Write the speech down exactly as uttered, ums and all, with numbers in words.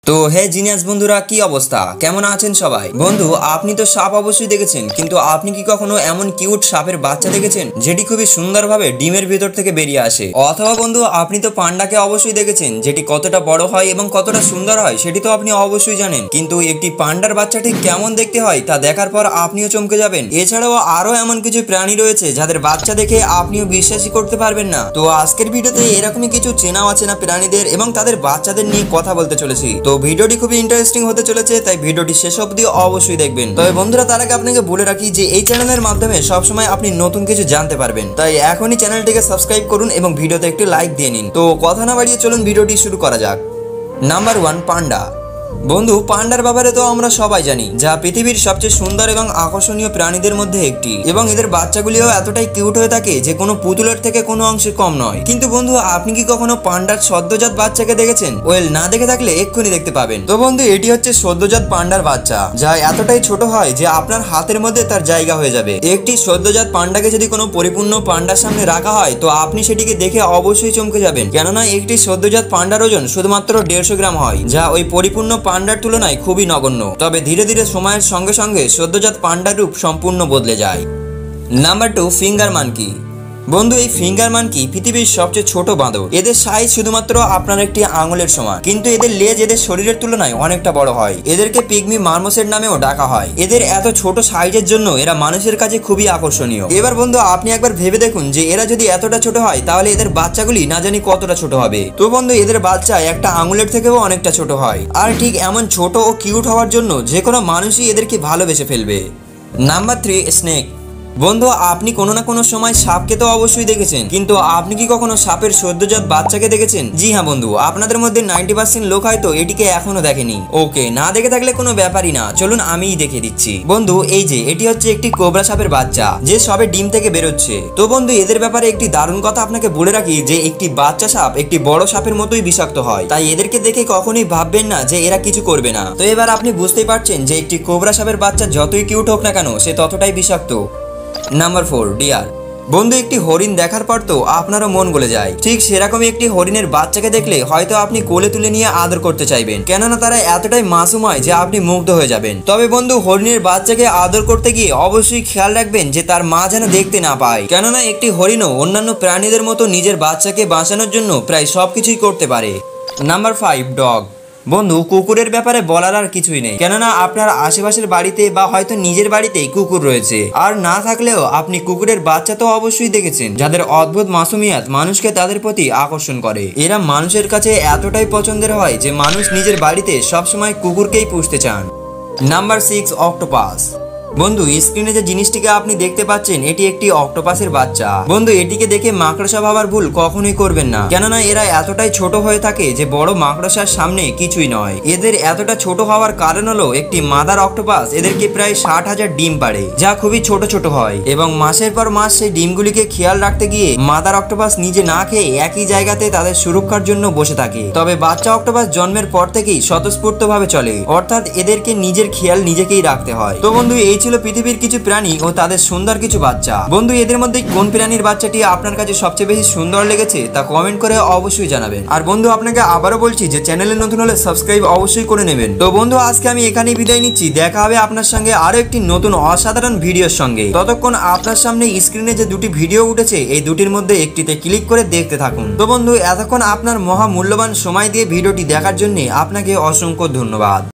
তো হে জিনিয়াস বন্ধুরা, কি অবস্থা, কেমন আছেন সবাই? বন্ধু, আপনি তো সাপ অবশ্যই দেখেছেন, কিন্তু আপনি কি কখনো এমন কিউট সাপের বাচ্চা দেখেছেন যেটি খুবই সুন্দরভাবে ডিমের ভিতর থেকে বেরিয়ে আসে? অথবা বন্ধু, আপনি তো পান্ডাকে অবশ্যই দেখেছেন, যেটি কতটা বড় হয় এবং কতটা সুন্দর হয় সেটি তো আপনি অবশ্যই জানেন। কিন্তু একটি পান্ডার বাচ্চাটি কেমন দেখতে হয় তা দেখার পর আপনিও চমকে যাবেন। এছাড়াও আরো এমন কিছু প্রাণী রয়েছে যাদের বাচ্চা দেখে আপনিও বিশ্বাসই করতে পারবেন না। তো আজকের ভিডিওতে এরকমই কিছু চেনা অচেনা প্রাণীদের এবং তাদের বাচ্চাদের নিয়ে কথা বলতে চলেছি। তো ভিডিওটি খুবই ইন্টারেস্টিং হতে চলেছে, তাই ভিডিওটি শেষ অবধি অবশ্যই দেখবেন। তবে বন্ধুরা, তার আগে আপনাকে বলে রাখি যে এই চ্যানেলের মাধ্যমে সবসময় আপনি নতুন কিছু জানতে পারবেন, তাই এখনই চ্যানেলটিকে সাবস্ক্রাইব করুন এবং ভিডিওতে একটি লাইক দিয়ে নিন। তো কথা না বাড়িয়ে চলুন ভিডিওটি শুরু করা যাক। Number one, panda. বন্ধু, পান্ডার ব্যাপারে তো আমরা সবাই জানি, যা পৃথিবীর সবচেয়ে সুন্দর এবং আকর্ষণীয় প্রাণীদের মধ্যে একটি, এবং এদের বাচ্চাগুলিও এতটাই কিউট হয়ে থাকে যে কোনো পুতুলের থেকে কোনো অংশে কম নয়। কিন্তু বন্ধু, আপনি কি কখনো পান্ডার সদ্যজাত বাচ্চাকে দেখেছেন? ওয়েল, না দেখে থাকলে এক্ষুনি দেখতে পাবেন। তো বন্ধু, এটি হচ্ছে সদ্যজাত পান্ডার বাচ্চা, যা এতটাই ছোট হয় যে আপনার হাতের মধ্যে তার জায়গা হয়ে যাবে। একটি সদ্যজাত পান্ডাকে যদি কোনো পরিপূর্ণ পান্ডার সামনে রাখা হয় তো আপনি সেটিকে দেখে অবশ্যই চমকে যাবেন, কেননা একটি সদ্যজাত পান্ডার ওজন শুধুমাত্র দেড়শো গ্রাম হয়, যা ওই পরিপূর্ণ পান্ডার তুলনায় খুবই নগণ্য। তবে ধীরে ধীরে সময়ের সঙ্গে সঙ্গে সদ্যজাত পান্ডার রূপ সম্পূর্ণ বদলে যায়। Number two, finger monkey. বন্ধু, এই ফিঙ্গার মানকি পৃথিবীর সবচেয়ে ছোট বাঁদর। এদের সাইজ শুধুমাত্র আপনার একটি আঙুলের সমান, কিন্তু এদের লেজ এদের শরীরের তুলনায় অনেকটা বড় হয়। এদেরকে পিগমি মার্মোসেট নামেও ডাকা হয়। এদের এত ছোট সাইজের জন্য এরা মানুষের কাছে খুবই আকর্ষণীয়। এবার বন্ধু, আপনি একবার ভেবে দেখুন যে এরা যদি এতটা ছোট হয় তাহলে এদের বাচ্চাগুলি না জানি কতটা ছোট হবে। তো বন্ধু, এদের বাচ্চা একটা আঙুলের থেকেও অনেকটা ছোট হয়, আর ঠিক এমন ছোট ও কিউট হওয়ার জন্য যে কোনো মানুষই এদেরকে ভালোবেসে ফেলবে। Number three, snake. বন্ধু, আপনি কোনো না কোনো সময় সাপকে তো অবশ্যই দেখেছেন, কিন্তু আপনি কি কখনো সাপের সদ্যজাত বাচ্চাকে দেখেছেন? জি হ্যাঁ বন্ধু, আপনাদের মধ্যে নাইনটি পার্সেন্ট লোক হয়তো এটিকে এখনো দেখেনি। ওকে, না দেখে থাকলে কোনো ব্যাপারই না, চলুন আমিই দেখে দিচ্ছি। বন্ধু, এই যে এটি হচ্ছে একটি কোবরা সাপের বাচ্চা, যে সবে ডিম থেকে বেরোচ্ছে। তো বন্ধু, এদের ব্যাপারে একটি দারুণ কথা আপনাকে বলে রাখি যে একটি বাচ্চা সাপ একটি বড় সাপের মতোই বিষাক্ত হয়, তাই এদেরকে দেখে কখনোই ভাববেন না যে এরা কিছু করবে না। তো এবার আপনি বুঝতেই পারছেন যে একটি কোবরা সাপের বাচ্চা যতই কিউট হোক না কেন, সে ততটাই বিষাক্ত। Number four, deer. বন্ধু, একটি হরিণ দেখার পর তো আপনারও মন গলে যায়। ঠিক সেরকমই একটি হরিণের বাচ্চাকে দেখলে হয়তো আপনি কোলে তুলে নিয়ে আদর করতে চাইবেন, কেননা তারা এতটাই মাসুম হয় যে আপনি মুগ্ধ হয়ে যাবেন। তবে বন্ধু, হরিণের বাচ্চাকে আদর করতে গিয়ে অবশ্যই খেয়াল রাখবেন যে তার মা যেন দেখতে না পায়, কেননা একটি হরিণও অন্যান্য প্রাণীদের মতো নিজের বাচ্চাকে বাঁচানোর জন্য প্রায় সবকিছুই করতে পারে। Number five, dog. বন্ধু, কুকুরের ব্যাপারে বলার আর কিছুই নেই, কেননা আপনার আশেপাশের বাড়িতে বা হয়তো নিজের বাড়িতেই কুকুর রয়েছে, আর না থাকলেও আপনি কুকুরের বাচ্চা তো অবশ্যই দেখেছেন, যাদের অদ্ভুত মাসুমিয়াত মানুষকে তাদের প্রতি আকর্ষণ করে। এরা মানুষের কাছে এতটাই পছন্দের হয় যে মানুষ নিজের বাড়িতে সবসময় কুকুরকেই পুষতে চান। Number six, octopus. বন্ধু, স্ক্রিনে যে জিনিসটিকে আপনি দেখতে পাচ্ছেন এটি একটি অক্টোপাসের বাচ্চা। বন্ধু, এটিকে দেখে মাকড়সা ভাবার ভুল কখনোই করবেন না, কেননা এরা এতটাই ছোট হয়ে থাকে যে বড় মাকড়সার সামনে কিছুই নয়। এদের এতটা ছোট হওয়ার কারণ হলো একটি মাদার অক্টোপাস এদেরকে প্রায় ষাট হাজার ডিম পাড়ে, যা খুবই ছোট ছোট হয়, এবং মাসের পর মাস সেই ডিমগুলিকে খেয়াল রাখতে গিয়ে মাদার অক্টোপাস নিজে না খেয়ে একই জায়গাতে তাদের সুরক্ষার জন্য বসে থাকে। তবে বাচ্চা অক্টোপাস জন্মের পর থেকেই স্বতঃস্ফূর্ত ভাবে চলে, অর্থাৎ এদেরকে নিজের খেয়াল নিজেকেই রাখতে হয়। তো বন্ধু, এই ছিল পৃথিবীর কিছু প্রাণী ও তাদের সুন্দর কিছু বাচ্চা। বন্ধু, এদের মধ্যে কোন প্রাণীর বাচ্চাটি আপনার কাছে সবচেয়ে বেশি সুন্দর লেগেছে তা কমেন্ট করে অবশ্যই জানাবেন। আর বন্ধু, আপনাকে আবারও বলছি যে চ্যানেলে নতুন হলে সাবস্ক্রাইব অবশ্যই করে নেবেন। তো বন্ধু, আজকে আমি এখানেই বিদায় নিচ্ছি। দেখা হবে আপনার সঙ্গে আরো একটি নতুন অসাধারণ ভিডিওর সঙ্গে। ততক্ষণ আপনার সামনে স্ক্রিনে যে দুটি ভিডিও উঠেছে এই দুটির মধ্যে একটিতে ক্লিক করে দেখতে থাকুন। তো বন্ধু, এতক্ষণ আপনার মহা মূল্যবান সময় দিয়ে ভিডিওটি দেখার জন্য আপনাকে অসংখ্য ধন্যবাদ।